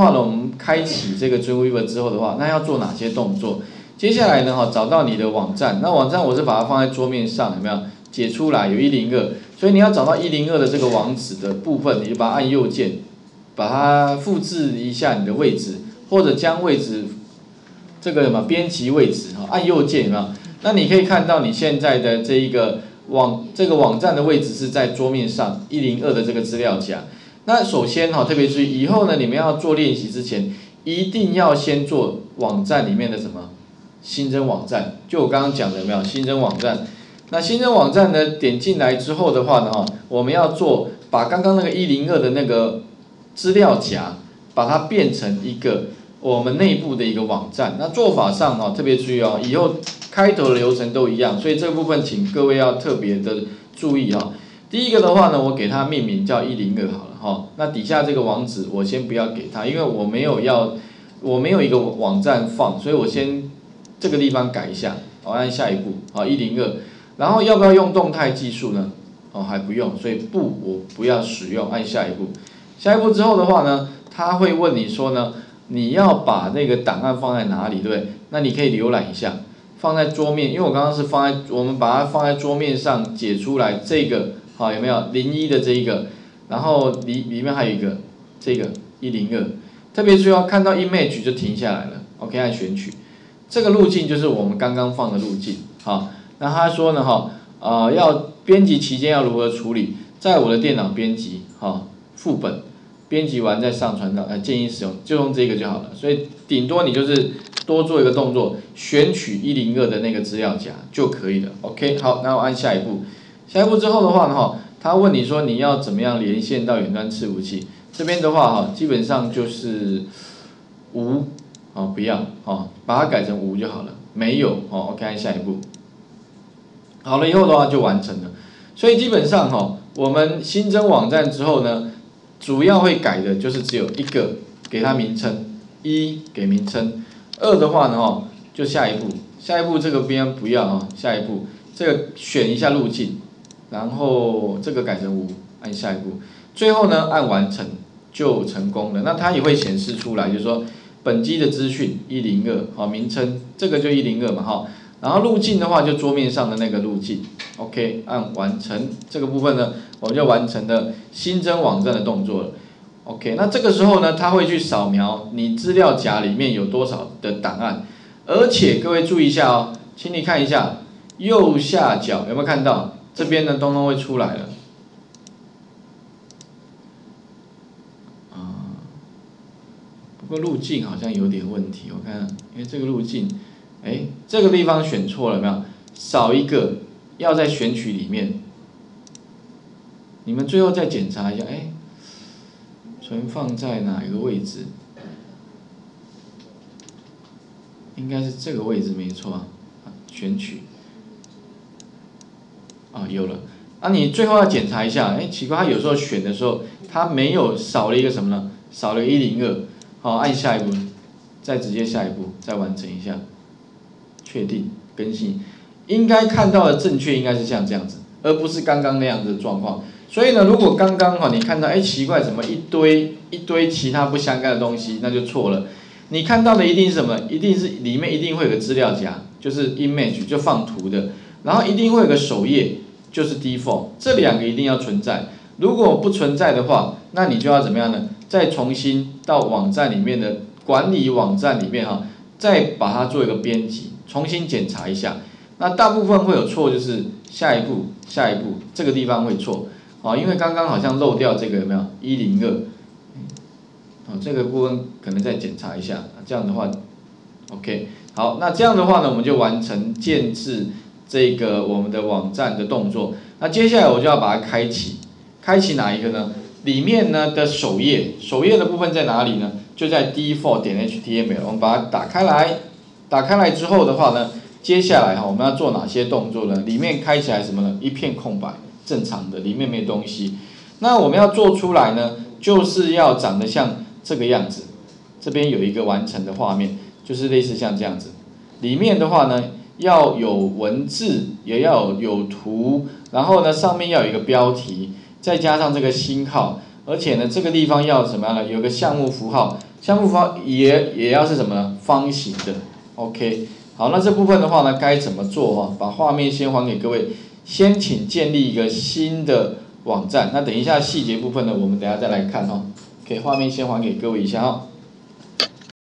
话呢，我们开启这个 Dreamweaver 之后的话，那要做哪些动作？接下来呢，找到你的网站，那网站我是把它放在桌面上，有没有？解出来有102，所以你要找到102的这个网址的部分，你就把它按右键，把它复制一下你的位置，或者将位置这个什么编辑位置按右键有没有？那你可以看到你现在的这个网站的位置是在桌面上102的这个资料夹。那首先特别注意，以后呢你们要做练习之前，一定要先做网站里面的什么新增网站，就我刚刚讲的有没有新增网站？那新增网站呢，点进来之后的话呢，我们要把刚刚那个102的那个资料夹，把它变成一个我们内部的一个网站。那做法上特别注意以后开头的流程都一样，所以这个部分请各位要特别的注意第一个的话呢，我给它命名叫102好了那底下这个网址我先不要给它，因为我没有一个网站放，所以我先这个地方改一下，按下一步102。然后要不要用动态技术呢？还不用，所以我不要使用，按下一步。下一步之后的话呢，他会问你说呢，你要把那个档案放在哪里，对不对？那你可以浏览一下，放在桌面，因为我刚刚是我们把它放在桌面上解出来这个，有没有01的这一个？然后里面还有一个这个102，特别注意看到 image 就停下来了 ，OK 按选取，这个路径就是我们刚刚放的路径，那他说呢，要编辑期间要如何处理？在我的电脑编辑，副本编辑完再上传到，建议使用就用这个就好了。所以顶多你就是多做一个动作，选取102的那个资料夹就可以了。OK， 好，那我按下一步。下一步之后的话呢，他问你说你要怎么样连线到远端伺服器？这边的话基本上就是无，不要，把它改成无就好了，没有，OK， 按下一步。好了以后的话就完成了，所以基本上我们新增网站之后呢，主要会改的就是只有一个，给它名称，1给名称，2的话呢就下一步这个边不要下一步这个选一下路径，然后这个改成无，按下一步，最后呢按完成就成功了。那它也会显示出来，就是说本机的资讯102，名称这个就102嘛然后路径的话就桌面上的那个路径 ，OK， 按完成这个部分呢，我们就完成了新增网站的动作了。OK， 那这个时候呢，它会去扫描你资料夹里面有多少的档案，而且各位注意一下请你看一下右下角有没有看到这边呢，通通会出来了。不过路径好像有点问题，我看，因为这个路径。这个地方选错了没有？少一个，要在选取里面。你们最后再检查一下，存放在哪一个位置？应该是这个位置没错选取。有了。你最后要检查一下，奇怪，它有时候选的时候，它没有少了一个什么呢？少了102。按下一步，再直接下一步，再完成一下。确定更新，应该看到的正确应该是像这样子，而不是刚刚那样子的状况。所以呢，如果刚刚你看到奇怪，怎么一堆其他不相干的东西，那就错了。你看到的一定是什么？一定是里面一定会有个资料夹，就是 image 就放图的，然后一定会有个首页，就是 default， 这2个一定要存在。如果不存在的话，那你就要怎么样呢？再重新到网站里面的管理网站里面再把它做一个编辑。重新检查一下，那大部分会有错，就是下一步这个地方会错，因为刚刚好像漏掉这个有没有102，这个部分可能再检查一下，这样的话 ，OK， 好，那这样的话呢，我们就完成建置这个我们的网站的动作。那接下来我就要把它开启哪一个呢？里面呢的首页的部分在哪里呢？就在 default.html， 我们把它打开来。打开来之后的话呢，接下来我们要做哪些动作呢？里面开起来什么呢？一片空白，正常的，里面没东西。那我们要做出来呢，就是要长得像这个样子。这边有一个完成的画面，就是类似像这样子。里面的话呢，要有文字，也要有图，然后呢上面要有一个标题，再加上这个星号，而且呢这个地方要什么样呢？有个项目符号。 项目方也要是什么呢？方形的 ，OK。好，那这部分的话呢，该怎么做哈？把画面先还给各位，先请建立一个新的网站。那等一下细节部分呢，我们等一下再来看哈。OK， 画面先还给各位一下哈。